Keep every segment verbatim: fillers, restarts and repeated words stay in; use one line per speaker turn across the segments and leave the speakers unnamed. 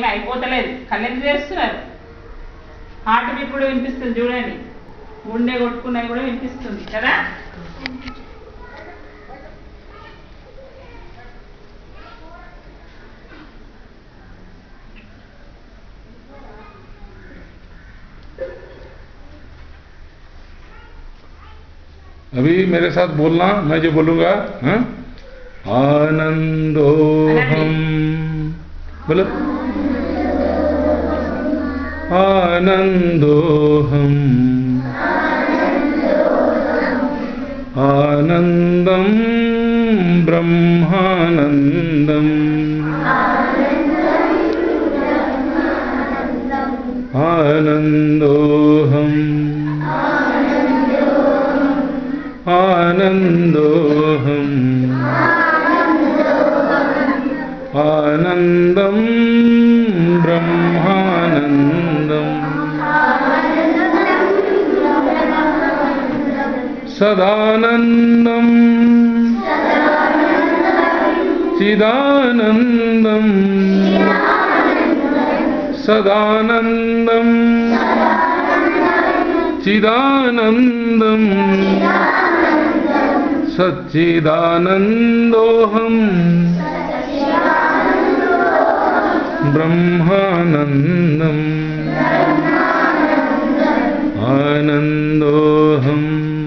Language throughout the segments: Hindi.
ఏమి అయిపోతలేదు. కళ్ళెందుకు చేస్తున్నారు? హార్ట్ బీట్ కూడా వినిపిస్తుంది చూడండి, గుండె కొట్టుకున్నది కూడా వినిపిస్తుంది కదా.
अभी मेरे साथ बोलना, मैं जो बोलूंगा, हाँ? आनंदोहम, बोलो आनंदोहम, आनंदम ब्रह्मानंदम, आनंदोहम आनंदोहम, आनंदम ब्रह्मानंदम, सदानंदम चिदानंदम, सदानंदम चिदानंदम, सच्चिदानंदोहम ब्रह्मानंदम, आनंदोहम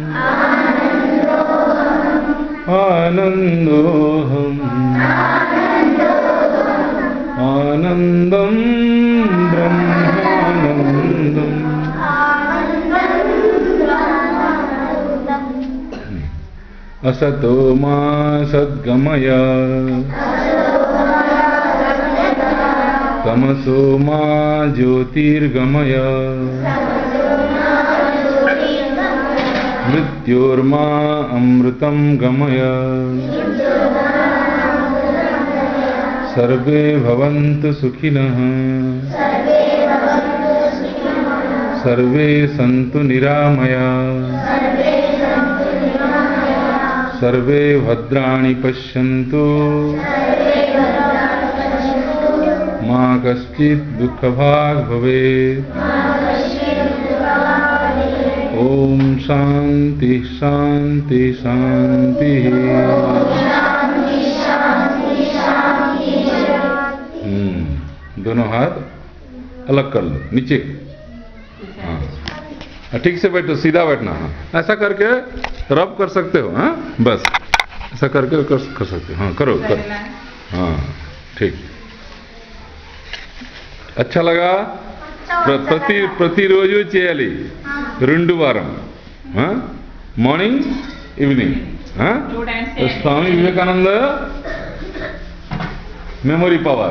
आनंदोहम, आनंदम ब्रह्मानंदम। असतो मा सद्गमय, तमसो मा ज्योतिर्गमय, मृत्योर्मा अमृतं गमय, सर्वे भवन्तु सुखिनः, सर्वे सन्तु निरामया, सर्वे भद्राणि पश्यन्तु, मा कश्चित् दुःखभाग् भवेत्। ओम शांति शांति शांति। हम्म दोनों हाथ अलग कर लो नीचे। हाँ ठीक से बैठो, सीधा बैठना। हाँ ऐसा करके रब कर सकते हो। हाँ बस ऐसा करके कर, कर सकते हो। हाँ करो करो। हाँ ठीक, अच्छा लगा। ప్రతి ప్రతిరోజు చేయాలి రెండు వారం, morning evening. Swami Vivekananda memory power.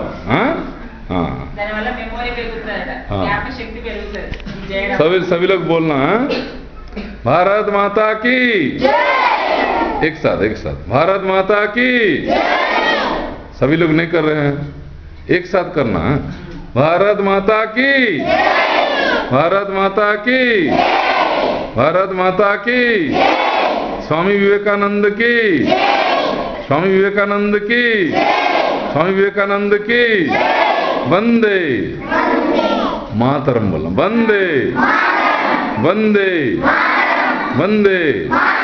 सभी सभी लोग बोलना भारत माता की एक साथ एक साथ भारत माता की। सभी लोग नहीं कर रहे हैं, एक साथ करना। भारत माता की, भारत माता की, भारत माता की। स्वामी विवेकानंद की, स्वामी विवेकानंद की, स्वामी विवेकानंद की। वंदे मातरम बोला, वंदे वंदे वंदे।